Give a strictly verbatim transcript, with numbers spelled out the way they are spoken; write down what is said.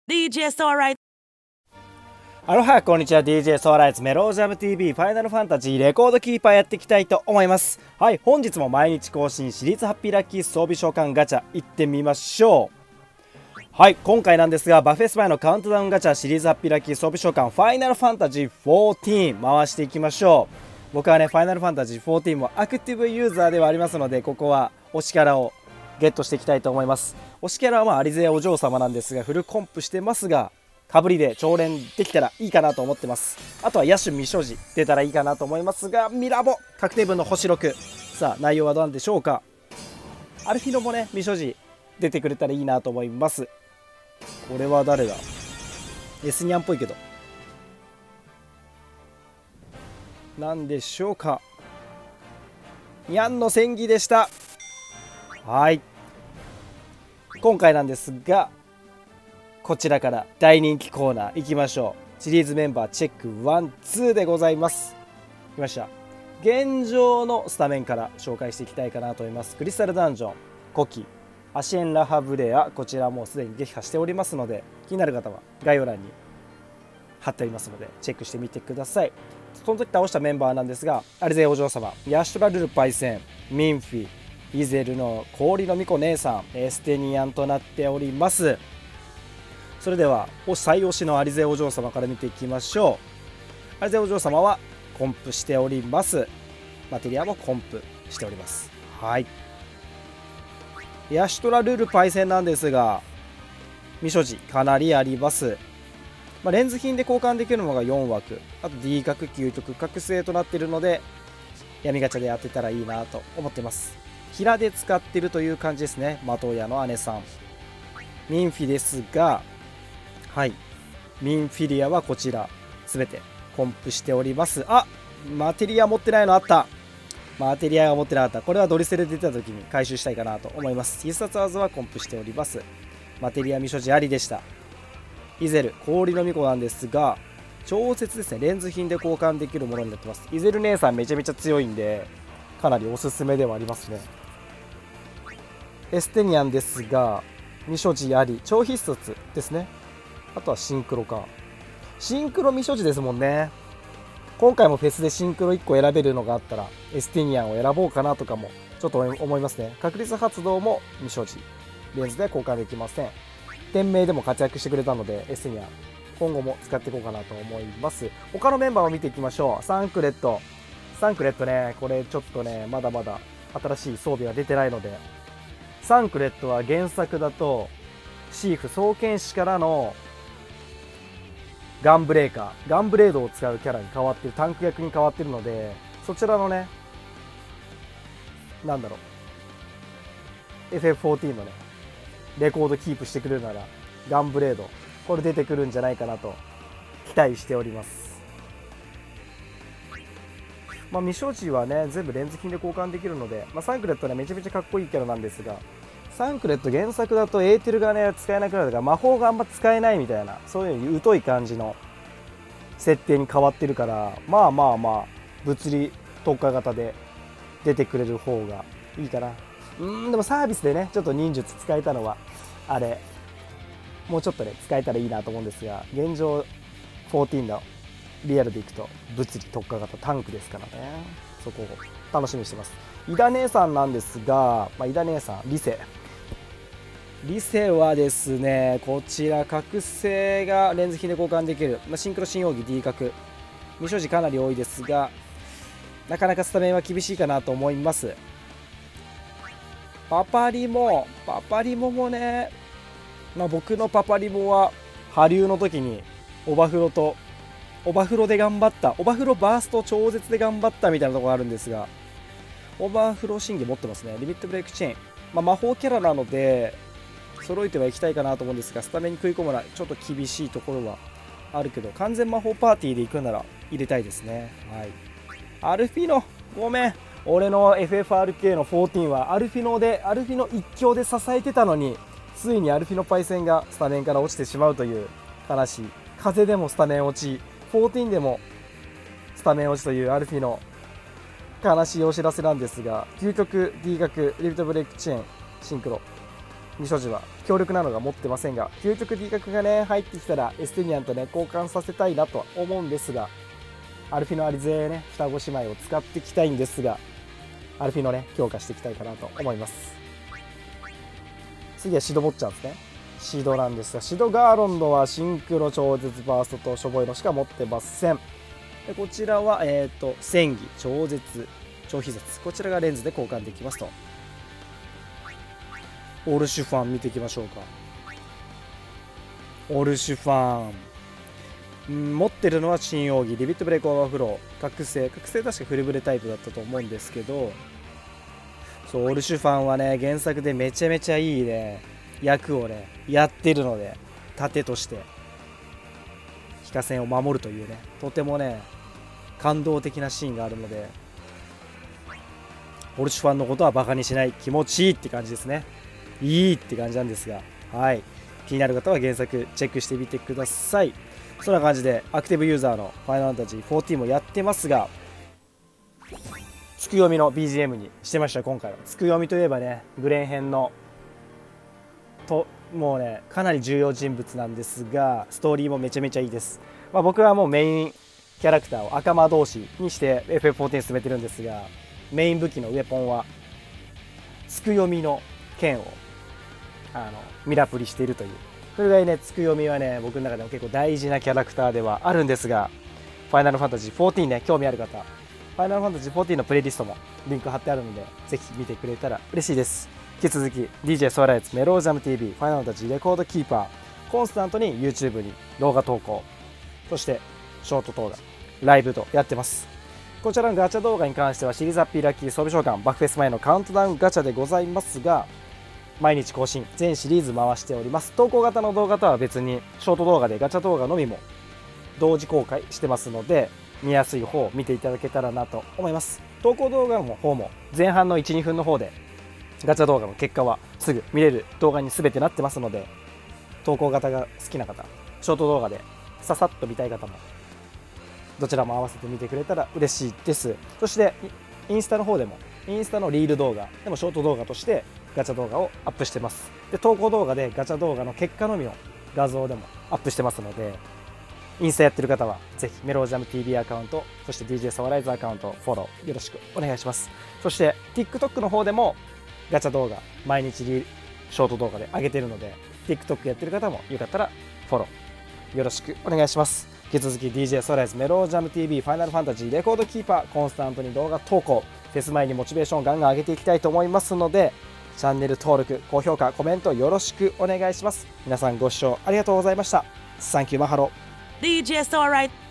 ディージェー ソーライト。 アロハこんにちは。 ディージェー ソーライツメロージャム ティーブイ ファイナルファンタジーレコードキーパーやっていきたいと思います。はい、本日も毎日更新シリーズハッピーラッキー装備召喚ガチャ行ってみましょう。はい、今回なんですがバフェス前のカウントダウンガチャシリーズハッピーラッキー装備召喚ファイナルファンタジーフォーティーン回していきましょう。僕はねファイナルファンタジーフォーティーンもアクティブユーザーではありますので、ここは推しキャラをゲットしていきたいと思います。推しキャラはまあアリゼお嬢様なんですが、フルコンプしてますがかぶりで超連できたらいいかなと思ってます。あとは野手未所持出たらいいかなと思いますが、ミラボ確定分の星ろく、さあ内容は何でしょうか。アルフィノもね未所持出てくれたらいいなと思います。これは誰だ。エスニャンっぽいけど何でしょうか。ニャンの戦技でした。はい、今回なんですがこちらから大人気コーナー行きましょう。シリーズメンバーチェックワンツーでございます。来ました。現状のスタメンから紹介していきたいかなと思います。クリスタルダンジョン、コキ、アシエン・ラハブレア、こちらもうすでに撃破しておりますので、気になる方は概要欄に貼ってありますのでチェックしてみてください。その時倒したメンバーなんですが、アリゼお嬢様、ヤシュトラルルパイセン、ミンフィ、イゼルの氷の巫女姉さん、エステニアンとなっております。それでは最推しのアリゼお嬢様から見ていきましょう。アリゼお嬢様はコンプしております。マテリアもコンプしております。はい、ヤシュトラルルパイセンなんですが未所持かなりあります。まあ、レンズ品で交換できるのがよんわく、あと D 角究極覚醒となっているので闇ガチャで当てたらいいなと思ってます。キラで使ってるという感じですね。マトウヤの姉さんミンフィですが、はい、ミンフィリアはこちら全てコンプしております。あ、マテリア持ってないのあった。マテリアが持ってなかった。これはドリセル出た時に回収したいかなと思います。必殺技はコンプしております。マテリア未所持ありでした。イゼル氷の巫女なんですが超絶ですね。レンズ品で交換できるものになってます。イゼル姉さんめちゃめちゃ強いんでかなりおすすめではありますね。エステニアンですが未所持あり、超必殺ですね。あとはシンクロか。シンクロ未所持ですもんね。今回もフェスでシンクロいっこ選べるのがあったらエステニアンを選ぼうかなとかもちょっと思いますね。確率発動も未所持、レンズで交換できません。店名でも活躍してくれたのでエステニアン今後も使っていこうかなと思います。他のメンバーを見ていきましょう。サンクレットサンクレットね、これちょっとねまだまだ新しい装備が出てないので、サンクレットは原作だとシーフ双剣士からのガンブレーカーガンブレードを使うキャラに変わってる、タンク役に変わってるので、そちらのねなんだろう エフエフフォーティーン のねレコードキープしてくれるならガンブレードこれ出てくるんじゃないかなと期待しております。まあ未所持はね全部レンズ品で交換できるので、まあ、サンクレットねめちゃめちゃかっこいいキャラなんですが、サンクレット原作だとエーテルがね使えなくなるから魔法があんま使えないみたいな、そういう疎い感じの設定に変わってるから、まあまあまあ物理特化型で出てくれる方がいいかな。うーんでもサービスでねちょっと忍術使えたのはあれもうちょっとね使えたらいいなと思うんですが、現状じゅうよんのリアルでいくと物理特化型タンクですからね、そこを楽しみにしてます。イダ姉さんなんですが、まあ、イダ姉さんリセリセはですねこちら覚醒がレンズ品で交換できる、まあ、シンクロ新奥義 D 角未所持かなり多いですがなかなかスタメンは厳しいかなと思います。パパリモパパリモもね、まあ、僕のパパリモは波竜の時にオバフロとオバフロで頑張ったオバフロバースト超絶で頑張ったみたいなところがあるんですが、オバフロ神技持ってますね。リミットブレイクチェーン、まあ、魔法キャラなので揃えてはいきたいかなと思うんですが、スタメンに食い込むのはちょっと厳しいところはあるけど、完全魔法パーティーで行くなら入れたいですね。はい、アルフィノごめん、俺の エフエフアールケー のじゅうよんはアルフィノでアルフィノ一強で支えてたのについにアルフィノパイセンがスタメンから落ちてしまうという悲しい、風でもスタメン落ちじゅうよんでもスタメン落ちというアルフィノ悲しいお知らせなんですが、究極 D 角リミットブレイクチェーンシンクロ二所持は強力なのが持ってませんが、究極 D 角がね入ってきたらエステニアンとね交換させたいなとは思うんですが、アルフィノアリゼね双子姉妹を使っていきたいんですが、アルフィノね強化していきたいかなと思います。次はシドボッチャーですね。シドなんですが、シドガーロンドはシンクロ超絶バーストとしょぼいのしか持ってません。でこちらは、えー、と戦技超絶超秘絶、こちらがレンズで交換できますと。オルシュファン見ていきましょうか。オルシュファン、うん、持ってるのは新奥義リビットブレイクオーバーフロー、覚醒覚醒確かフルブレタイプだったと思うんですけど、そうオルシュファンはね原作でめちゃめちゃいいね役をねやってるので、盾として非化線を守るというねとてもね感動的なシーンがあるので、オルシュファンのことはバカにしない、気持ちいいって感じですね。いいって感じなんですが、はい、気になる方は原作チェックしてみてください。そんな感じでアクティブユーザーのファイナルファンタジーフォーティーンもやってますが、つくよみの ビージーエム にしてました。今回はつくよみといえばねグレン編のともうねかなり重要人物なんですが、ストーリーもめちゃめちゃいいです。まあ、僕はもうメインキャラクターを赤魔同士にして エフエフフォーティーン 進めてるんですが、メイン武器のウェポンはつくよみの剣をあのミラプリしているという、それぐらいねつくよみはね僕の中でも結構大事なキャラクターではあるんですが、ファイナルファンタジーフォーティーンね興味ある方、ファイナルファンタジーフォーティーンのプレイリストもリンク貼ってあるのでぜひ見てくれたら嬉しいです。引き続き ディージェー ソーライツメロージャム ティーブイ ファイナルファンタジーレコードキーパーコンスタントに YouTube に動画投稿、そしてショート動画ライブとやってます。こちらのガチャ動画に関してはシリーズハッピーラッキー装備召喚バックフェス前のカウントダウンガチャでございますが、毎日更新全シリーズ回しております。投稿型の動画とは別にショート動画でガチャ動画のみも同時公開してますので、見やすい方を見ていただけたらなと思います。投稿動画の方も前半の いちにふんの方でガチャ動画の結果はすぐ見れる動画に全てなってますので、投稿型が好きな方、ショート動画でささっと見たい方もどちらも合わせて見てくれたら嬉しいです。そしてインスタの方でもインスタのリール動画でもショート動画としてガチャ動画をアップしてます。で投稿動画でガチャ動画の結果のみを画像でもアップしてますので、インスタやってる方はぜひメロージャム ティーブイ アカウント、そして ディージェー サワライズアカウントフォローよろしくお願いします。そして TikTok の方でもガチャ動画毎日リショート動画で上げてるので、 TikTok やってる方もよかったらフォローよろしくお願いします。引き続き ディージェー ソライズメロージャム ティーブイ ファイナルファンタジーレコードキーパーコンスタントに動画投稿、フェス前にモチベーションをガンガン上げていきたいと思いますので、チャンネル登録高評価コメントよろしくお願いします。皆さんご視聴ありがとうございました。サンキューマハロー。 ディージェー Starlight